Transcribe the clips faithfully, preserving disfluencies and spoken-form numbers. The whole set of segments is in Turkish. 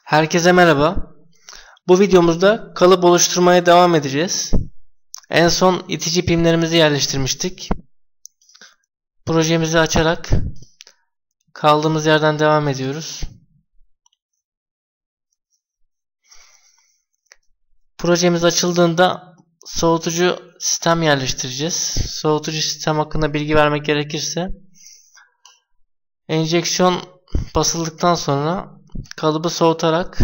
Herkese merhaba. Bu videomuzda kalıp oluşturmaya devam edeceğiz. En son itici pimlerimizi yerleştirmiştik. Projemizi açarak kaldığımız yerden devam ediyoruz. Projemiz açıldığında soğutucu sistem yerleştireceğiz. Soğutucu sistem hakkında bilgi vermek gerekirse, enjeksiyon basıldıktan sonra kalıbı soğutarak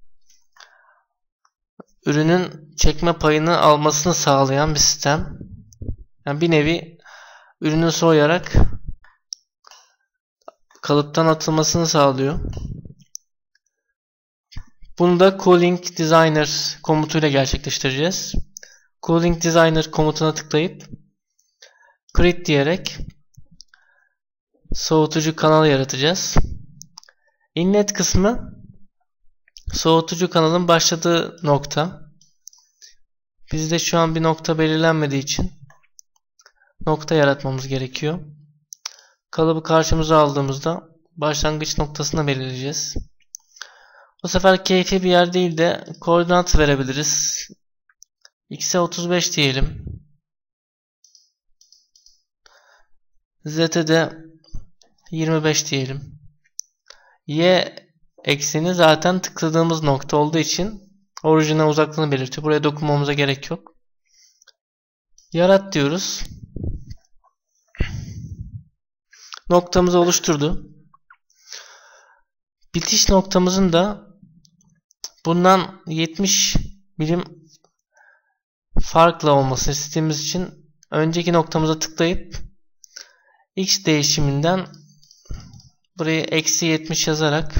ürünün çekme payını almasını sağlayan bir sistem. Yani bir nevi ürünün soğuyarak kalıptan atılmasını sağlıyor. Bunu da Cooling Designer komutuyla gerçekleştireceğiz. Cooling Designer komutuna tıklayıp Create diyerek soğutucu kanalı yaratacağız. Inlet kısmı soğutucu kanalın başladığı nokta. Bizde şu an bir nokta belirlenmediği için nokta yaratmamız gerekiyor. Kalıbı karşımıza aldığımızda başlangıç noktasını belirleyeceğiz. Bu sefer keyfi bir yer değil de koordinat verebiliriz. X'e otuz beş diyelim. Z'e de yirmi beş diyelim. Y ekseni zaten tıkladığımız nokta olduğu için orijine uzaklığını belirtiyor. Buraya dokunmamıza gerek yok. Yarat diyoruz. Noktamızı oluşturdu. Bitiş noktamızın da bundan yetmiş milim farkla olmasını istediğimiz için önceki noktamıza tıklayıp X değişiminden buraya eksi yetmiş yazarak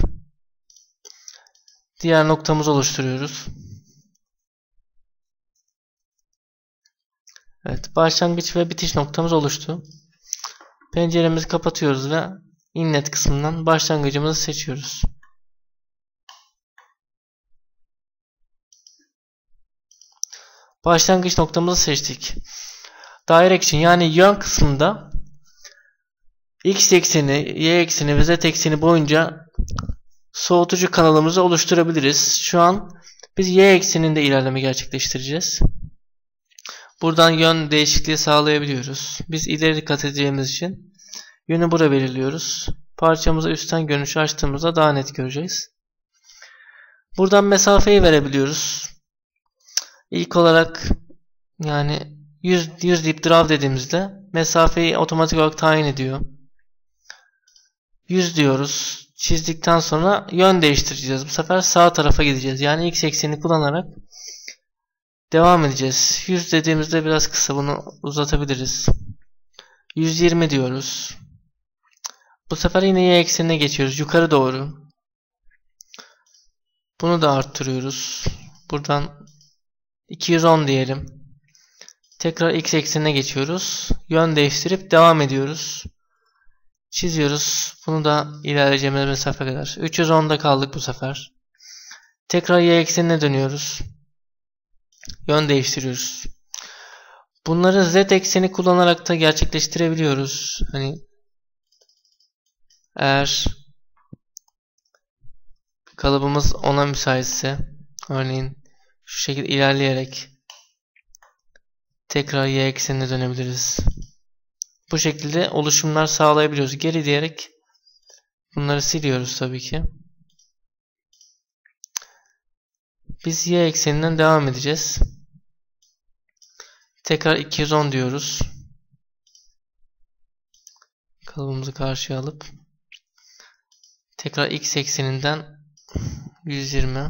diğer noktamızı oluşturuyoruz. Evet, başlangıç ve bitiş noktamız oluştu. Penceremizi kapatıyoruz ve inlet kısmından başlangıcımızı seçiyoruz. Başlangıç noktamızı seçtik. Direction yani yön kısmında X ekseni, Y ekseni ve Z ekseni boyunca soğutucu kanalımızı oluşturabiliriz. Şu an biz Y ekseninde ilerleme gerçekleştireceğiz. Buradan yön değişikliği sağlayabiliyoruz. Biz ileri dikkat edeceğimiz için yönü buraya belirliyoruz. Parçamızı üstten görünüşü açtığımızda daha net göreceğiz. Buradan mesafeyi verebiliyoruz. İlk olarak yani yüz, yüz deyip draw dediğimizde mesafeyi otomatik olarak tayin ediyor. yüz diyoruz. Çizdikten sonra yön değiştireceğiz. Bu sefer sağ tarafa gideceğiz. Yani X eksenini kullanarak devam edeceğiz. yüz dediğimizde biraz kısa, bunu uzatabiliriz. yüz yirmi diyoruz. Bu sefer yine Y eksenine geçiyoruz. Yukarı doğru. Bunu da arttırıyoruz. Buradan iki yüz on diyelim. Tekrar X eksenine geçiyoruz. Yön değiştirip devam ediyoruz. Çiziyoruz. Bunu da ilerleyeceğimiz mesafe kadar. üç yüz onda kaldık bu sefer. Tekrar Y eksenine dönüyoruz. Yön değiştiriyoruz. Bunları Z ekseni kullanarak da gerçekleştirebiliyoruz. Hani eğer kalıbımız ona müsaitse, örneğin şu şekilde ilerleyerek tekrar Y eksenine dönebiliriz. Bu şekilde oluşumlar sağlayabiliyoruz. Geri diyerek bunları siliyoruz tabii ki. Biz Y ekseninden devam edeceğiz. Tekrar iki yüz on diyoruz. Kalıbımızı karşıya alıp tekrar X ekseninden yüz yirmi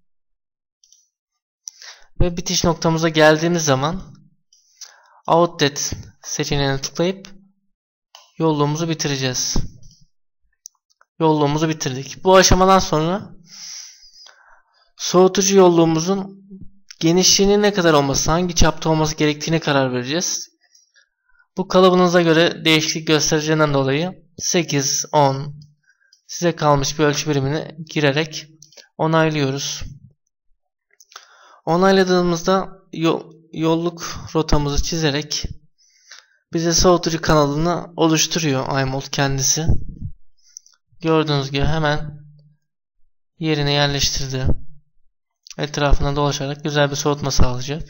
ve bitiş noktamıza geldiğimiz zaman Outlet seçeneğine tıklayıp yolluğumuzu bitireceğiz. Yolluğumuzu bitirdik. Bu aşamadan sonra soğutucu yolluğumuzun genişliğinin ne kadar olması, hangi çapta olması gerektiğine karar vereceğiz. Bu kalıbınıza göre değişiklik göstereceğinden dolayı sekiz, on size kalmış bir ölçü birimini girerek onaylıyoruz. Onayladığımızda yolluk rotamızı çizerek bize soğutucu kanalını oluşturuyor iMold kendisi. Gördüğünüz gibi hemen yerine yerleştirdi. Etrafına dolaşarak güzel bir soğutma sağlayacak.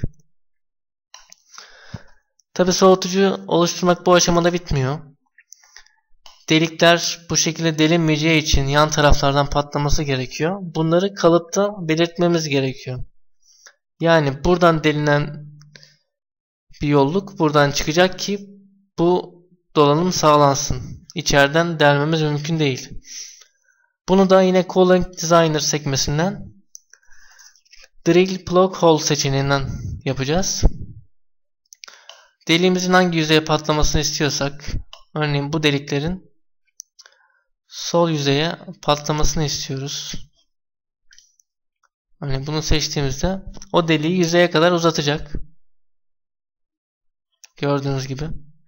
Tabi soğutucu oluşturmak bu aşamada bitmiyor. Delikler bu şekilde delinmeyeceği için yan taraflardan patlaması gerekiyor. Bunları kalıpta belirtmemiz gerekiyor. Yani buradan delinen bir yolluk buradan çıkacak ki bu dolanım sağlansın. İçeriden delmemiz mümkün değil. Bunu da yine Cooling Designer sekmesinden Drill Plug Hole seçeneğinden yapacağız. Deliğimizin hangi yüzeye patlamasını istiyorsak, örneğin bu deliklerin sol yüzeye patlamasını istiyoruz. Örneğin bunu seçtiğimizde o deliği yüzeye kadar uzatacak. Gördüğünüz gibi.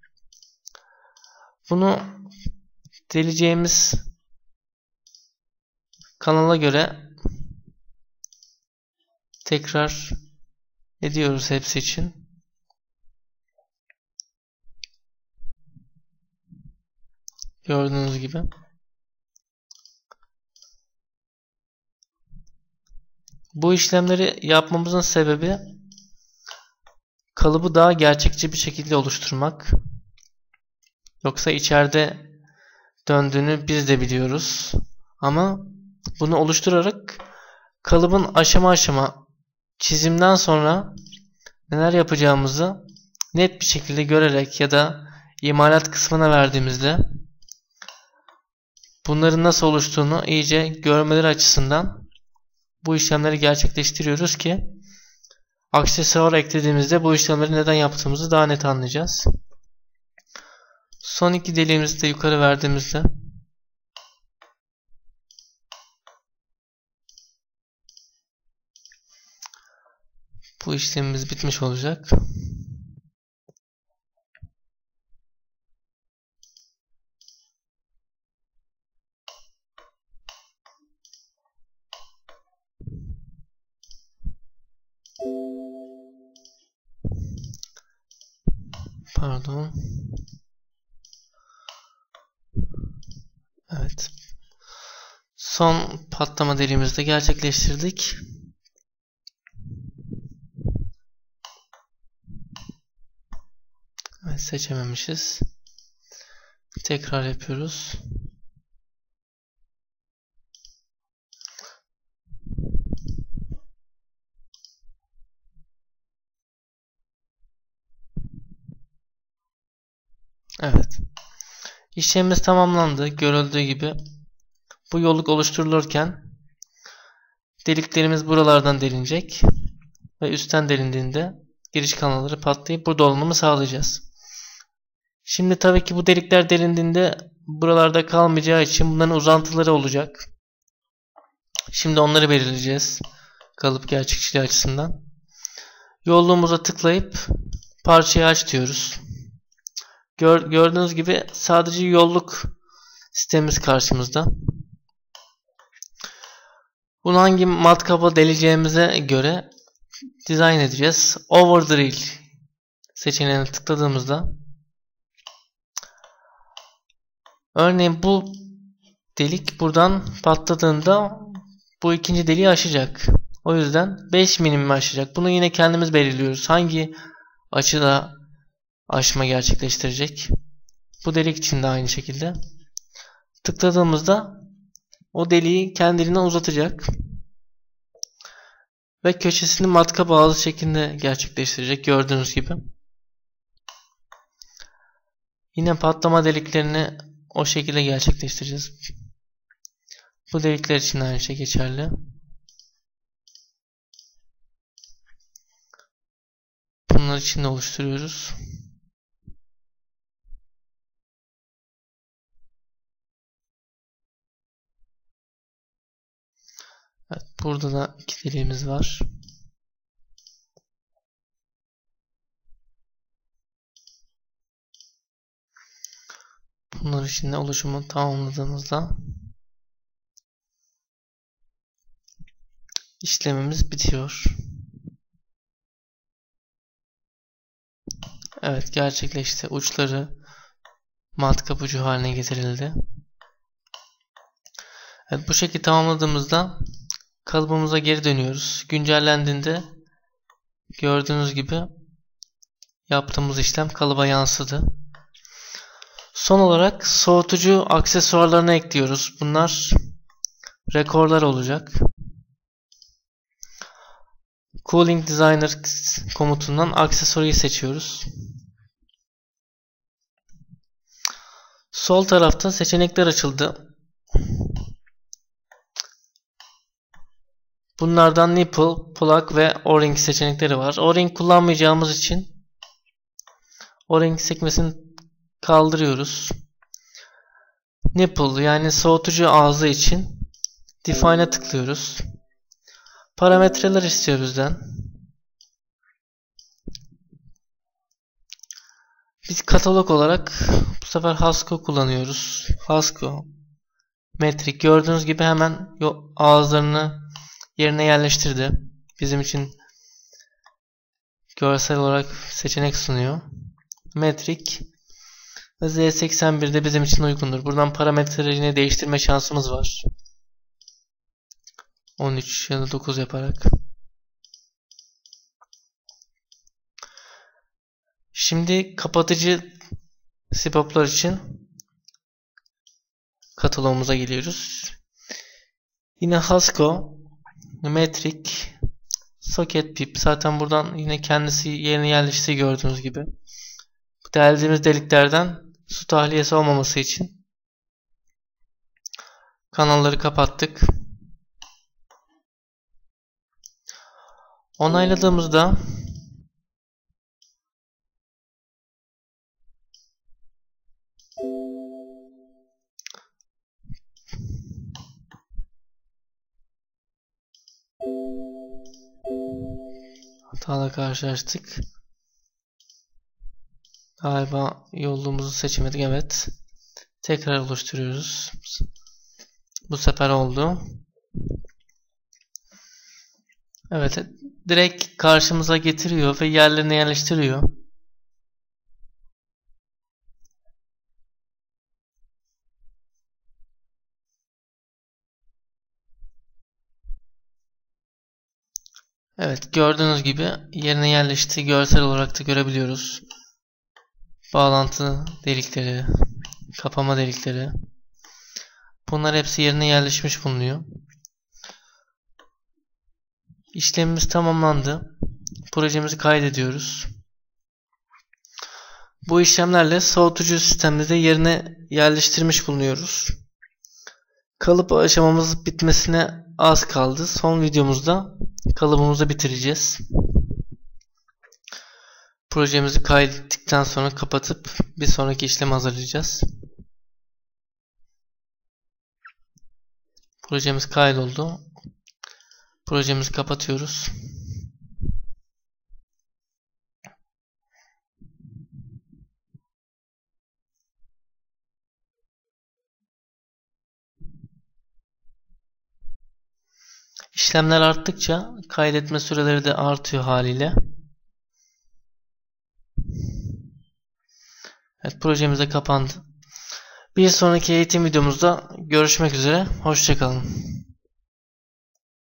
Bunu deleceğimiz kanala göre tekrar ediyoruz hepsi için. Gördüğünüz gibi. Bu işlemleri yapmamızın sebebi kalıbı daha gerçekçi bir şekilde oluşturmak. Yoksa içeride döndüğünü biz de biliyoruz. Ama bunu oluşturarak kalıbın aşama aşama çizimden sonra neler yapacağımızı net bir şekilde görerek ya da imalat kısmına verdiğimizde bunların nasıl oluştuğunu iyice görmeleri açısından bu işlemleri gerçekleştiriyoruz ki aksesuar eklediğimizde bu işlemleri neden yaptığımızı daha net anlayacağız. Son iki deliğimizi de yukarı verdiğimizde bu işlemimiz bitmiş olacak. Pardon. Evet. Son patlama deliğimizi de gerçekleştirdik. Evet, seçememişiz. Tekrar yapıyoruz. Evet. İşlemimiz tamamlandı. Görüldüğü gibi bu yolluk oluşturulurken deliklerimiz buralardan delinecek ve üstten delindiğinde giriş kanalları patlayıp bu dolanımı sağlayacağız. Şimdi tabii ki bu delikler delindiğinde buralarda kalmayacağı için bunların uzantıları olacak. Şimdi onları belirleyeceğiz. Kalıp gerçekçiliği açısından. Yolluğumuza tıklayıp parçayı aç diyoruz. Gör, gördüğünüz gibi sadece yolluk sistemimiz karşımızda. Bunu hangi matkapla deleceğimize göre dizayn edeceğiz. Overdrill seçeneğine tıkladığımızda örneğin bu delik buradan patladığında bu ikinci deliği aşacak. O yüzden beş milim aşacak. Bunu yine kendimiz belirliyoruz. Hangi açıda aşma gerçekleştirecek. Bu delik için de aynı şekilde. Tıkladığımızda o deliği kendiliğinden uzatacak. Ve köşesini matkap ağzı şeklinde gerçekleştirecek. Gördüğünüz gibi. Yine patlama deliklerini o şekilde gerçekleştireceğiz. Bu delikler için aynı şey geçerli. Bunlar için de oluşturuyoruz. Evet, burada da iki deliğimiz var. Bunlar için de oluşumu tamamladığımızda işlemimiz bitiyor. Evet, gerçekleşti. Uçları matkap ucu haline getirildi. Evet, bu şekilde tamamladığımızda kalıbımıza geri dönüyoruz. Güncellendiğinde gördüğünüz gibi yaptığımız işlem kalıba yansıdı. Son olarak soğutucu aksesuarlarını ekliyoruz. Bunlar rekorlar olacak. Cooling Designer komutundan aksesuarıyı seçiyoruz. Sol tarafta seçenekler açıldı. Bunlardan nipple, plug ve o-ring seçenekleri var. O-ring kullanmayacağımız için o-ring sekmesini kaldırıyoruz. Nipple yani soğutucu ağzı için Define'e tıklıyoruz. Parametreler istiyor bizden. Biz katalog olarak bu sefer Hasco kullanıyoruz. Hasco metrik gördüğünüz gibi hemen ağızlarını yerine yerleştirdi. Bizim için görsel olarak seçenek sunuyor. Metrik ve Z seksen bir de bizim için uygundur. Buradan parametrelerini değiştirme şansımız var. on üç ya da dokuz yaparak. Şimdi kapatıcı sipoplar için kataloğumuza geliyoruz. Yine Hasco, metrik, socket pip. Zaten buradan yine kendisi yerine yerleşti gördüğünüz gibi. Deldiğimiz deliklerden su tahliyesi olmaması için kanalları kapattık. Onayladığımızda hatayla karşılaştık. Galiba yolumuzu seçemedik. Evet. Tekrar oluşturuyoruz. Bu sefer oldu. Evet. Direkt karşımıza getiriyor ve yerlerine yerleştiriyor. Evet. Gördüğünüz gibi yerine yerleşti. Görsel olarak da görebiliyoruz. Bağlantı delikleri, kapama delikleri. Bunlar hepsi yerine yerleşmiş bulunuyor. İşlemimiz tamamlandı. Projemizi kaydediyoruz. Bu işlemlerle soğutucu sistemimizde yerine yerleştirmiş bulunuyoruz. Kalıp aşamamız bitmesine az kaldı. Son videomuzda kalıbımızı bitireceğiz. Projemizi kaydettikten sonra kapatıp bir sonraki işlemi hazırlayacağız. Projemiz kaydoldu. Projemizi kapatıyoruz. İşlemler arttıkça kaydetme süreleri de artıyor haliyle. Evet, projemiz de kapandı. Bir sonraki eğitim videomuzda görüşmek üzere. Hoşça kalın.